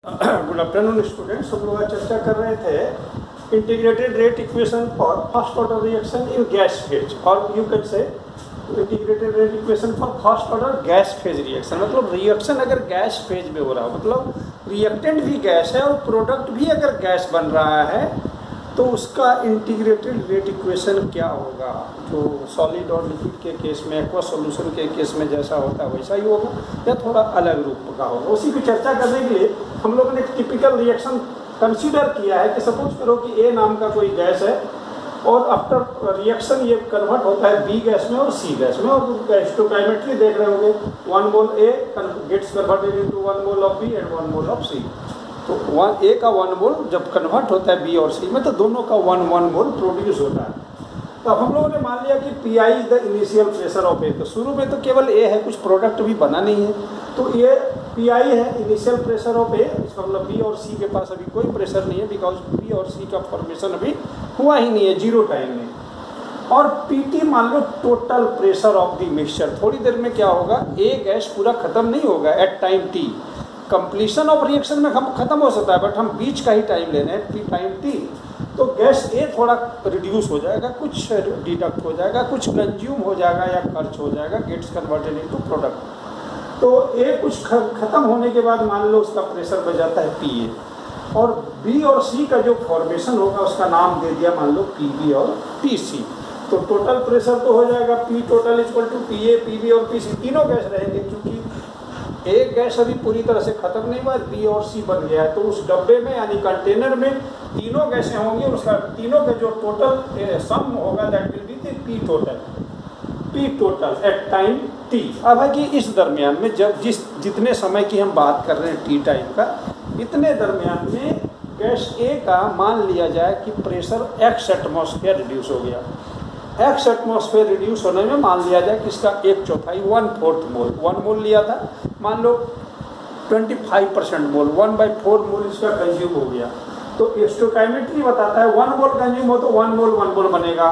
Good afternoon students. हम लोग आज चर्चा कर रहे थे integrated rate equation for first order reaction in gas phase, और you can say integrated rate equation for first order gas phase reaction. मतलब रिएक्शन अगर गैस फेज में हो रहा हो, मतलब रिएक्टेंट भी गैस है और प्रोडक्ट भी अगर गैस बन रहा है, तो उसका इंटीग्रेटेड रेट इक्वेशन क्या होगा। जो सॉलिड और लिक्विड के केस में, एक्वा सॉल्यूशन के केस में जैसा होता है वैसा ही होगा या थोड़ा अलग रूप का होगा। उसी की चर्चा करने के लिए हम लोगों ने एक टिपिकल रिएक्शन कंसीडर किया है कि सपोज करो कि ए नाम का कोई गैस है और आफ्टर रिएक्शन ये कन्वर्ट होता है बी गैस में और सी गैस में, और स्टोकाइमेट्री देख रहे होंगे 1 mole A gets converted into 1 mole of B and 1 mole of C. तो ए का 1 मोल जब कन्वर्ट होता है बी और सी में, तो दोनों का 1 मोल प्रोड्यूस होता है। तो अब हम लोगों ने मान लिया कि P I is the initial pressure of A. तो शुरू में तो केवल ए है, कुछ प्रोडक्ट भी बना नहीं है, तो ये पी आई है इनिशियल प्रेशर ऑफ ए। इसका मतलब बी और सी के पास अभी कोई प्रेशर नहीं है, बिकॉज बी और सी का फॉर्मेशन अभी हुआ ही नहीं है, जीरो टाइम में। और पीटी मान लो total pressure of the mixture. थोड़ी देर में क्या होगा, ए गैस पूरा खत्म नहीं होगा at time T. Completion of reaction में हम खत्म हो सकता है, बट हम बीच का ही टाइम लेने हैं, टाइम टी। तो गैस ए थोड़ा रिड्यूस हो जाएगा, कुछ डिडक्ट हो जाएगा, कुछ कंज्यूम हो जाएगा या खर्च हो जाएगा, गेट्स कन्वर्टेड इनटू प्रोडक्ट। तो ए कुछ खत्म होने के बाद मान लो उसका प्रेशर बढ़ जाता है पी ए, और बी और सी का जो फॉर्मेशन होगा उसका नाम दे दिया मान लो पी बी और पी सी। तो टोटल प्रेशर तो हो जाएगा P total equal to P A, P B और पी सी, तीनों गैस रहेंगे। क्योंकि एक गैस अभी पूरी तरह से खत्म नहीं हुआ, बी और सी बन गया है, तो उस डब्बे में यानी कंटेनर में तीनों गैसें होंगी, उसका तीनों का जो टोटल सम होगा that will be the P total at time T. अब है कि इस दरमियान में जब जितने समय की हम बात कर रहे हैं टी टाइम का, इतने दरमियान में गैस ए का मान लिया जाए कि प्रेशर x एटमॉस्फेयर रिड्यूस हो गया। x एटमॉस्फेयर रिड्यूस होने में मान लिया जाए कि इसका 1/4 1/4 मोल, 1 मोल लिया था, मान लो 25% मोल, 1/4 मोल इसका कंज्यूम हो गया। तो स्टोकाइमेट्री बताता है 1 मोल कंज्यूम हो तो 1 मोल बनेगा,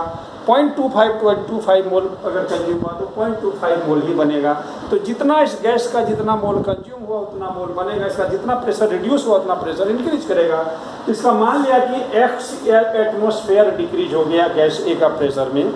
0.25 मोल अगर कंज्यूम हुआ तो 0.25 मोल ही बनेगा। तो जितना इस गैस का जितना मोल कंज्यूम हुआ उतना मोल बनेगा, इसका जितना प्रेशर रिड्यूस हुआ उतना प्रेशर इंक्रीज करेगा। इसका मान लिया कि x एटमॉस्फेयर डिक्रीज हो गया गैस ए का प्रेशर में,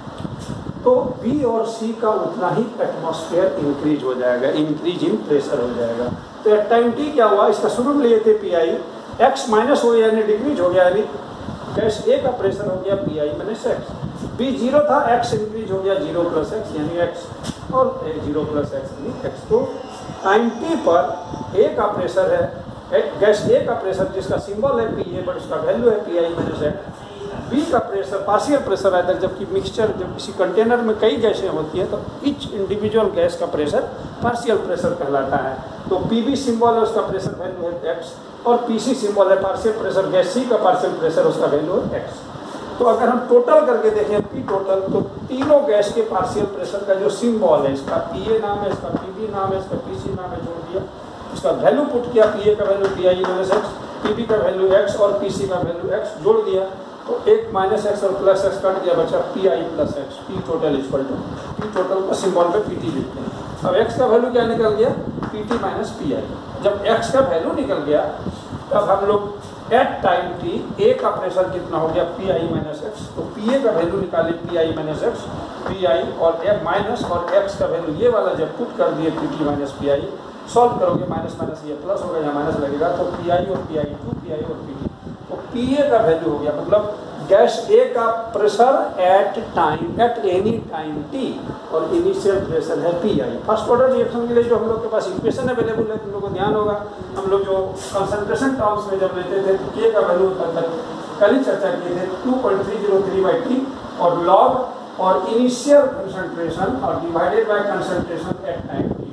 तो बी और सी का उतना ही एटमॉस्फेयर इंक्रीज हो जाएगा, इंक्रीज इन प्रेशर हो जाएगा। तो एट टाइम टी क्या हुआ, इसका शुरू में लिए थे पी आई, एक्स माइनस हो गया यानी डिक्रीज हो गया, यानी गैस ए का प्रेशर हो गया P I minus X. B zero था, एक्स इंक्रीज हो गया 0 + x यानी एक्स, और 0 + x यानी एक्स। तो टाइम टी पर ए का प्रेशर है, गैस ए का प्रेशर जिसका सिंबल है पी ए, बट उसका वैल्यू है P I minus X. B का प्रेशर पार्शियल प्रेशर आता है, जबकि मिक्सचर जब किसी कंटेनर में कई गैसें होती हैं तो ईच इंडिविजुअल गैस का प्रेशर पार्शियल प्रेशर कहलाता है। तो पी बी सिंबल है, उसका प्रेशर वैल्यू है एक्स, और पी सी सिंबल है पार्शियल प्रेशर, गैस सी का पार्शियल प्रेशर, उसका वैल्यू है एक्स। तो अगर हम टोटल करके देखें पी टोटल, तो तीनों गैस के पार्शियल प्रेशर का जो सिंबल है, इसका पी ए नाम है, इसका पी बी नाम है, इसका पी सी नाम है, जोड़ दिया, इसका वैल्यू पुट किया, पी ए का value P I minus X, P B का वैल्यू एक्स और पी सी का वैल्यू एक्स, जोड़ दिया, तो एक माइनस एक्स और प्लस एक्स कट दिया, बचा P I plus X. P total equal to, P total का सिंबल पे पी टी लिखते हैं। अब एक्स का वैल्यू क्या निकल गया, P T minus P I. जब एक्स का वैल्यू निकल गया तब हम लोग एट टाइम टी ए का प्रेशर कितना हो गया पी आई माइनस एक्स, तो पी ए का वैल्यू निकाले P I minus X, P I और ए माइनस और एक्स का वैल्यू ये वाला जब पुट कर दिए P T minus P I, solve करोगे माइनस माइनस ये प्लस होगा या माइनस लगेगा, तो पी आई और पी आई 2 पी आई और पी टी। तो पी ए का वैल्यू हो गया, मतलब गैस ए का pressure at any time T, और इनिशियल प्रेशर है P I. First order reaction के लिए जो हम लोग के पास इक्वेशन अवेलेबल है, तुम लोग को ध्यान होगा, हम लोग जो कंसंट्रेशन टर्म्स में जब लेते थे तो के का वैल्यू कल ही चर्चा किए थे 2.303/T, और लॉग और इनिशियल कंसंट्रेशन और divided by concentration at time T.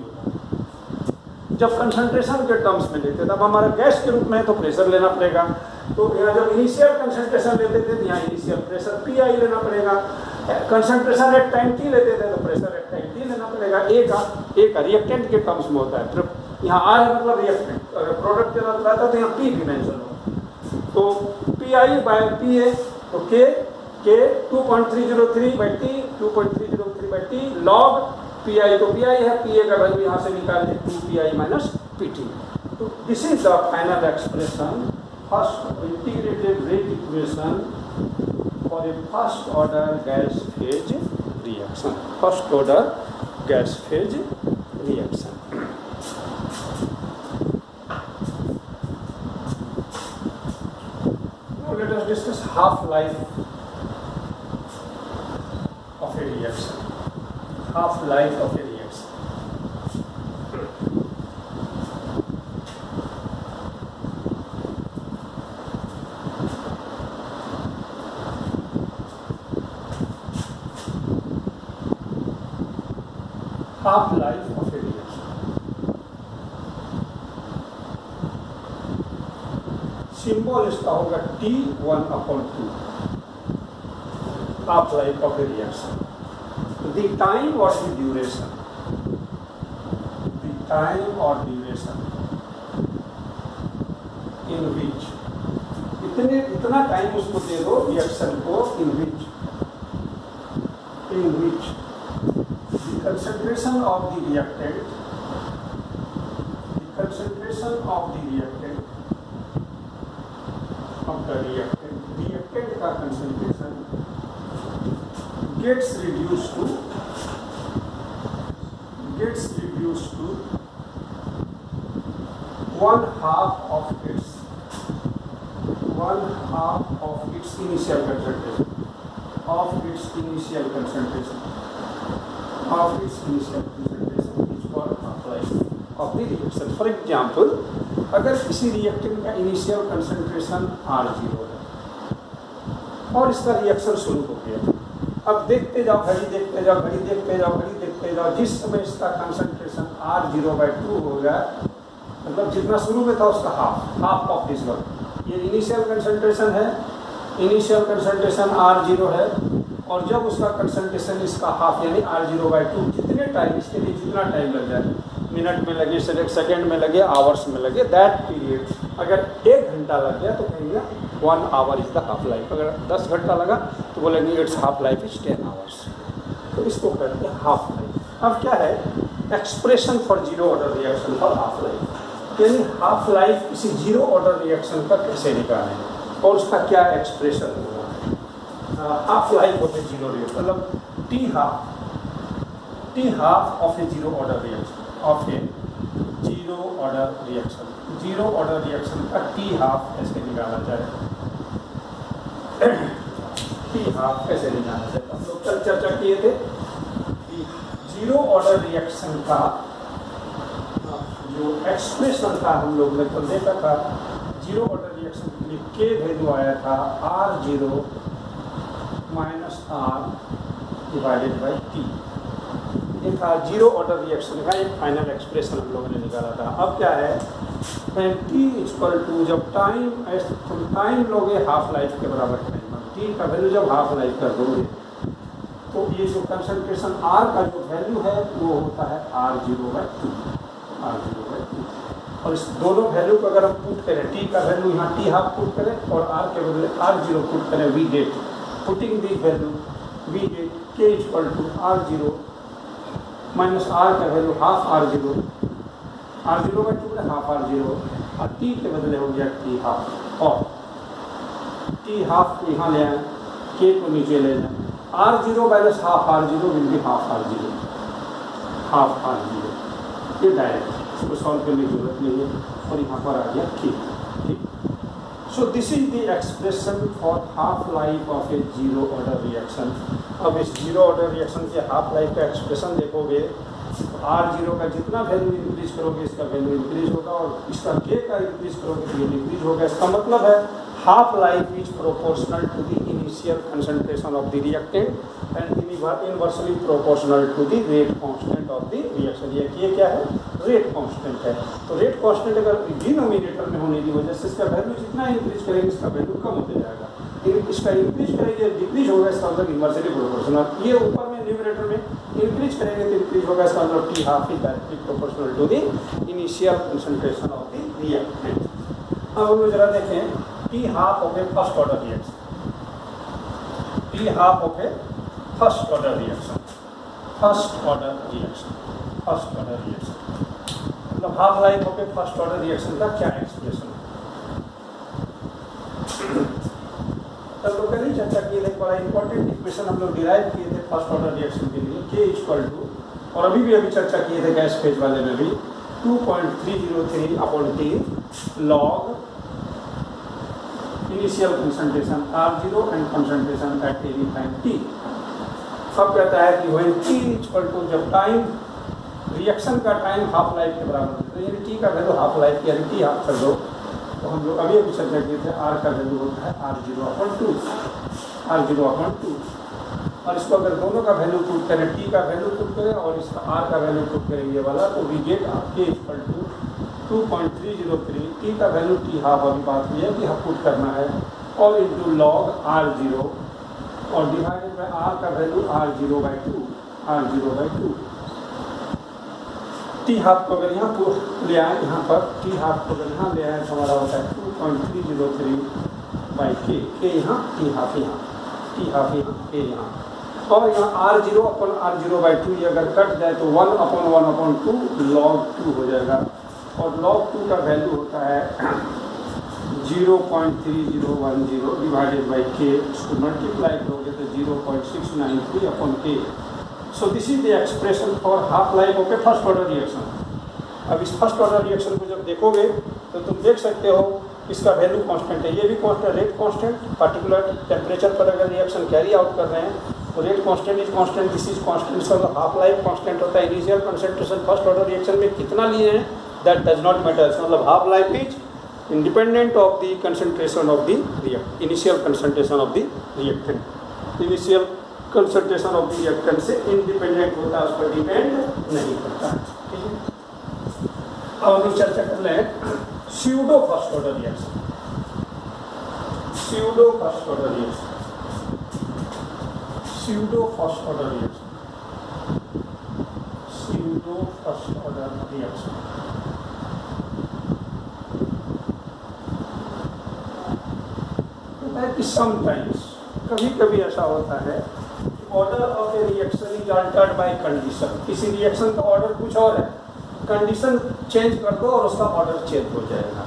जब कंसंट्रेशन के टर्म्स में लेते तब हमारा गैस के रूप में है तो प्रेशर लेना पड़ेगा, तो यहाँ जब इनिशियल कंसंट्रेशन लेते थे तो यहाँ इनिशियल प्रेशर पी आई लेना पड़ेगा, कंसंट्रेशन एट टाइम टी लेते थे तो प्रेशर एट टाइम टी लेना पड़ेगा। ए का रिएक्टेंट के टर्म्स में होता है, फिर यहाँ आर है मतलब रिएक्टेंट, अगर प्रोडक्ट के नाम रहता तो यहाँ पी भी मेंशन होगा, तो P I by P A, तो K 2.303/T 2.303/T log P I, तो पी आई है, पी ए का वैल्यू यहाँ से निकाल दें 2 P I minus PT. So this is the final expression, first integrated rate equation for a first order gas phase reaction. First order gas phase reaction. Now let us discuss half-life of a reaction. Half-life of a reaction. Half-life of a reaction. Symbol इसका होगा T1/2. Half-life of a reaction. The time or the duration. The time or duration in which इतना time उसको दे दो reaction को in which the concentration of the reactant का concentration gets reduced to 1/2 of its initial concentration. Is called half-life of the reaction. For example, अगर किसी reactant का initial concentration R0 है और इसका रिएक्शन शुरू हो गया, अब देखते जाओ घड़ी, जिस समय इसका कंसंट्रेशन R0/2 होगा, मतलब जितना शुरू में था उसका हाफ ऑफ दिस वन. ये इनिशियल कंसंट्रेशन है, इनिशियल कंसंट्रेशन R0 है, और जब उसका कंसंट्रेशन इसका हाफ यानी R0/2, जितने टाइम इसके लिए जितना टाइम लग जाए, मिनट में लगे, सेकेंड में लगे, आवर्स में लगे, दैट पीरियड अगर 1 घंटा लग गया तो कहेंगे 1 hour is the half life. अगर 10 घंटा लगा तो बोलेंगे it's half life is 10 hours. तो इसको कहते हैं हाफ लाइफ. अब क्या है expression for zero order reaction for half life, यानी हाफ लाइफ किसी जीरो ऑर्डर रिएक्शन का कैसे निकालें और उसका क्या एक्सप्रेशन होगा. Half life of a zero reaction मतलब T half of a zero order reaction zero order reaction का टी हाफ कैसे निकाला जाए. टी हाफ कैसे निकाला जाए हम लोग कल चर्चा किए थे कि जीरो ऑर्डर रिएक्शन का जो एक्सप्रेशन था हम लोग ने कल देखा था. जीरो ऑर्डर रिएक्शन के लिए के वैल्यू आया था R0 minus R divided by T. ये था जीरो ऑर्डर रिएक्शन का एक फाइनल एक्सप्रेशन हम लोगों ने निकाला था. अब क्या है टी इक्वल टू जब टाइम लोगे हाफ लाइफ के बराबर टाइम, टी का वैल्यू जब हाफ लाइफ कर दोगे तो ये जो कंसंट्रेशन R का जो वैल्यू है वो होता है R0/2. और इस दोनों वैल्यू को अगर हम पुट करें, टी का वैल्यू यहाँ टी हाफ पुट करें और R के बदले R0 पुट करें, we get putting the value we get K equal to R0 minus R का value half R0 half R0 और टी के बदले हो गया टी हाफ, और टी हाफ को यहाँ ले आए, के को नीचे ले जाए, R0 minus half R0 will be half R0. ये डायरेक्ट, इसको सॉल्व करने की जरूरत नहीं है और यहाँ पर आ गया ठीक. So this is the expression for half life of a zero order reaction. अब इस जीरो ऑर्डर रिएक्शन के हाफ लाइफ का एक्सप्रेशन देखोगे तो R0 का जितना वैल्यू इंक्रीज करोगे इसका वैल्यू इंक्रीज होगा, और इसका के का इंक्रीज करोगे तो ये डिक्रीज होगा. इसका मतलब है half life is proportional to the initial concentration of the reactant and inversely proportional to the rate constant of the reaction. ये क्या है रेट कांस्टेंट है. तो रेट कांस्टेंट अगर डिनोमिनेटर में होने की वजह से इसका वैल्यू जितना इंक्रीज करेंगे इसका वैल्यू कम होते जाएगा. इसका इंक्रीज करेंगे डिक्रीज होगा, इसका मतलब इनवर्सली प्रोपोर्शनल. ये ऊपर में न्यूमरेटर में इंक्रीज करेंगे तो इंक्रीज होगा, इसका मतलब T half is directly proportional to the initial concentration of the reactant. अब हम लोग जरा देखें T half of a first order reaction. T half of a first order reaction मतलब मतलब half life of a first order reaction का क्या expression है। तब लोग नहीं चर्चा किए थे, बड़ा इंपॉर्टेंट इक्वेशन हम लोग डिराइव किए थे फर्स्ट ऑर्डर रिएक्शन के लिए, K इक्वल टू, और अभी चर्चा किए थे गैस फेज वाले में भी 2.303 upon T log initial concentration R0 and concentration at any time T। अब कहता है कि व्हेन T इक्वल टू, जब टाइम रिएक्शन का टाइम हाफ लाइफ के बराबर है, तो यानी T का वैल्यू हाफ लाइफ की, यानी T हाफ कर दो, तो हम लोग अभी चर्चा किए थे R का वैल्यू होता है R0/2, और इसको अगर दोनों का वैल्यू पुट करें, T का वैल्यू पुट करें और इसका R का वैल्यू पुट करें ये वाला, तो we get K equal to 2.303, T का वैल्यू T हाफ, अभी बात हुई है कि हम पुट करना है, और इंटू लॉग R0 और डिवाइडेड बाय R का वैल्यू R0/2 T हाफ को अगर यहाँ ले आए, यहाँ पर T हाफ को अगर यहाँ ले आए तो हमारा होता है 2.303/K, K यहाँ, T हाफ यहाँ, T हाफ यहाँ, K यहाँ, और यहाँ R0/2 ये अगर कट जाए तो 1/1/2 log 2 हो जाएगा, और log 2 का वैल्यू होता है 0.3010 डिवाइडेड बाई K, इसको मल्टीप्लाई करोगे तो 0.693/K। So this is the expression for half life of a first order reaction. अब इस फर्स्ट ऑर्डर रिएक्शन को जब देखोगे तो तुम देख सकते हो इसका वैल्यू कांस्टेंट है, ये भी constant, rate constant, particular temperature पर अगर रिएक्शन कैरी आउट कर रहे हैं तो rate constant is constant, this is constant, so half life constant होता है। Initial concentration first order reaction में कितना लिए हैं दैट डज नॉट मैटर, मतलब half life is independent of the concentration of the initial concentration of the reactant. Initial concentration of the reactant से independent होता है, उस पर डिपेंड नहीं करता है। ठीक है, अब हम चर्चा कर रहे हैं pseudo first order reaction. Pseudo first order reaction, pseudo first order reaction, pseudo first order reaction. कि समटाइम्स, कभी कभी ऐसा होता है order of a reaction is altered by condition. किसी रिएक्शन का ऑर्डर कुछ और है, कंडीशन चेंज कर दो और उसका ऑर्डर चेंज हो जाएगा।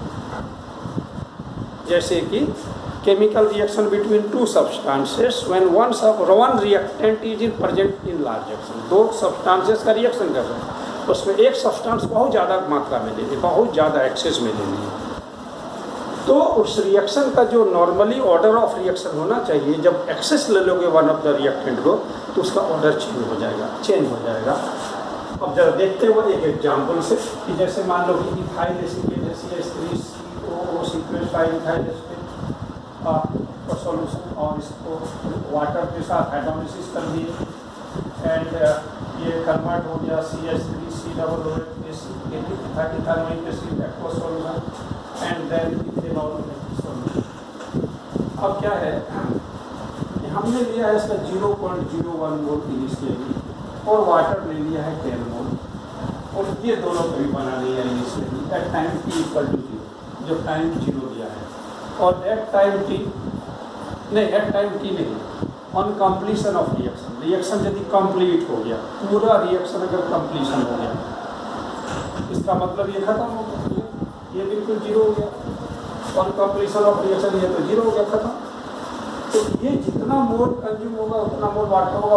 जैसे कि chemical reaction between two substances when one reactant is in present in large action. दो सब्सटेंसेस का रिएक्शन कर रहे हैं, उसमें एक सब्सटेंस बहुत ज़्यादा मात्रा में लेनी है, बहुत ज़्यादा एक्सेस में लेनी है, तो उस रिएक्शन का जो नॉर्मली ऑर्डर ऑफ रिएक्शन होना चाहिए, जब एक्सेस ले लोगे वन ऑफ द रिएक्टेंट को तो उसका ऑर्डर चेंज हो जाएगा। अब जरा देखते हुए एक एग्जाम्पल से, कि जैसे मान लो कि ethyl acid CH3COO sequence ethyl acid का सॉल्यूशन, और इसको वाटर के साथ हाइड्रोलिसिस कर दिए एंड ये कन्वर्ट हो गया CH3COOH ethyl acid aqua solution and then ethanol solution. अब क्या है, हमने लिया है इसका 0.01 मोल इनिशियली और वाटर ले लिया है 10 मोल, और ये दोनों कभी बना लिया है initially at time T equal to 0, जो टाइम 0 दिया है, और एट टाइम T नहीं, ऑन कंप्लीशन ऑफ रिएक्शन यदि कंप्लीट हो गया, पूरा रिएक्शन अगर कंप्लीशन हो गया, इसका मतलब ये खत्म हो गया, ये बिल्कुल 0 हो गया, ऑन कंप्लीशन ऑफ रिएक्शन ये तो 0 हो गया, खत्म। तो ये जितना मोल कंज्यूम होगा उतना मोल वाटर होगा,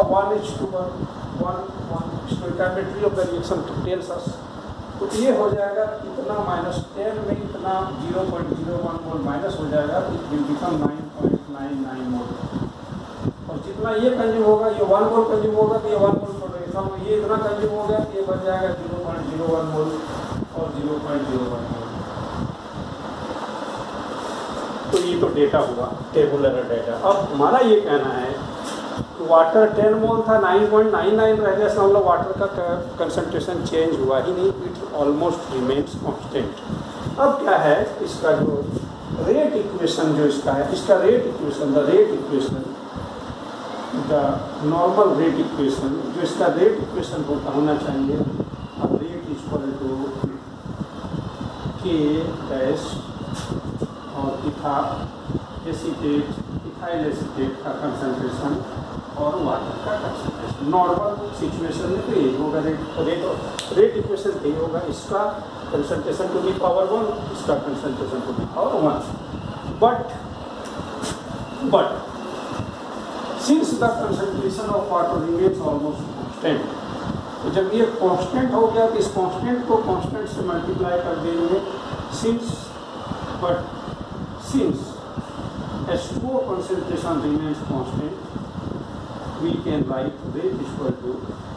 1:1 stoichiometry of the reaction tells us. तो ये हो जाएगा इतना -10 में इतना 0.01 मोल माइनस हो जाएगा, इट विल बिकम 9.99 मोल, और जितना ये कंज्यूम होगा, ये 1 मोल कंज्यूम होगा तो ये 1 मोल छोड़ेगा, ये इतना कंज्यूम हो गया तो ये बन जाएगा 0.01 मोल और 0.01 मोल। तो ये तो डेटा हुआ, टेबुलर डेटा। अब हमारा ये कहना है वाटर 10 मोल था, 9.99 रह गया, इसका मतलब वाटर का कंसंट्रेशन चेंज हुआ ही नहीं, इट ऑलमोस्ट रिमेन्स कांस्टेंट। अब क्या है, इसका जो रेट इक्वेशन जो इसका है, इसका rate equation, the normal rate equation, जो इसका रेट इक्वेशन होना चाहिए, अब rate equal to K dash और इथाइल एसिटेट का कंसंट्रेशन और वाटर का कंसंट्रेशन। नॉर्मल सिचुएशन में तो यही होगा, रेट इक्वेशन यही होगा, इसका कंसंट्रेशन टू दी पावर 1, इसका concentration to the power 1। But since the concentration of water remains almost constant, तो जब ये कांस्टेंट हो गया तो इस कांस्टेंट को कांस्टेंट से मल्टीप्लाई कर देंगे। सिंस H2O concentration remains constant, we can write rate equal to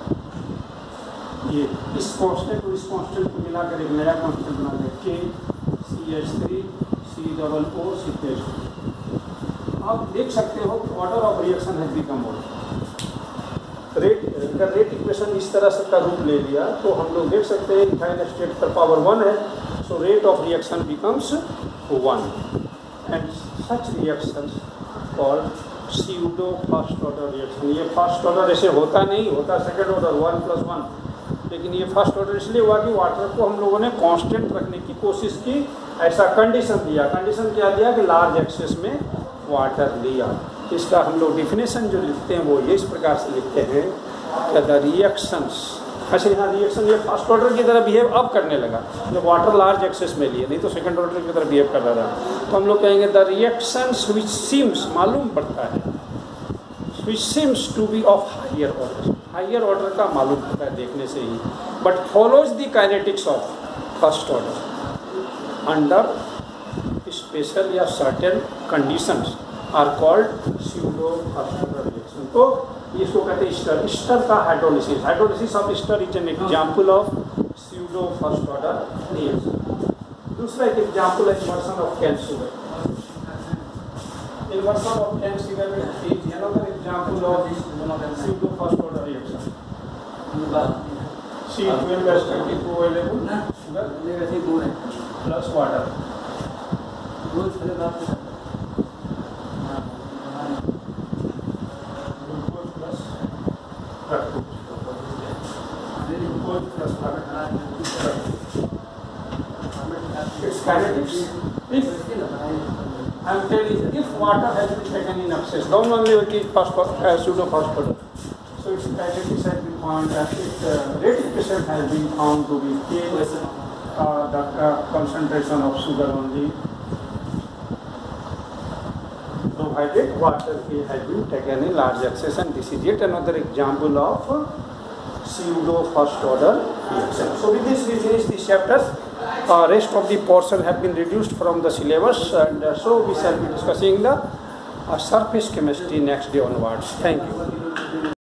ये इस कांस्टेंट और इस कांस्टेंट को मिलाकर एक नया कांस्टेंट बना दें, K CH3 COO CH2। आप देख सकते हो कि order of reaction has become more. अगर रेट इक्वेशन इस तरह से का रूप ले लिया तो हम लोग देख सकते हैं इथाइल स्टेट पर पावर 1 है, so rate of reaction becomes 1 and such reactions called pseudo first order reaction. ये फर्स्ट ऑर्डर ऐसे होता नहीं, होता सेकंड ऑर्डर 1+1, लेकिन ये फर्स्ट ऑर्डर इसलिए हुआ कि वाटर को हम लोगों ने कांस्टेंट रखने की कोशिश की, ऐसा कंडीशन दिया। कंडीशन क्या दिया कि लार्ज एक्सेस में वाटर लिया। इसका हम लोग डिफिनेशन जो लिखते हैं वो ये इस प्रकार से लिखते हैं कि द रिएक्शंस, अच्छा यहाँ रिएक्शन ये फर्स्ट ऑर्डर की तरह बिहेव अब करने लगा जब वाटर लार्ज एक्सेस में लिए, नहीं तो सेकंड ऑर्डर की तरह बिहेव कर रहा था। तो हम लोग कहेंगे द रिएक्शंस विच सीम्स, मालूम पड़ता है, which seems to be of higher order, higher order का मालूम पड़ता है देखने से ही, but follows the kinetics of first order under special या certain conditions are called pseudo first order reaction. तो इसको कहते हैं स्टर। स्टर का hydrolysis, hydrolysis of ester is an example of pseudo first order reaction. दूसरा एक example है inversion of cane sugar. Inversion of cane sugar is another example of pseudo first order reaction. C12H22 sugar plus water, its kinetics. If I am telling, if water has been taken in excess, don't only pseudo first order, so its kinetics has been found that its rate equation has been found to be K, the concentration of sugar only, provided water has been taken in large excess, and this is yet another example of pseudo first order reaction. So with this we finish this chapter. Rest of the portion have been reduced from the syllabus, and so we shall be discussing the surface chemistry next day onwards. Thank you.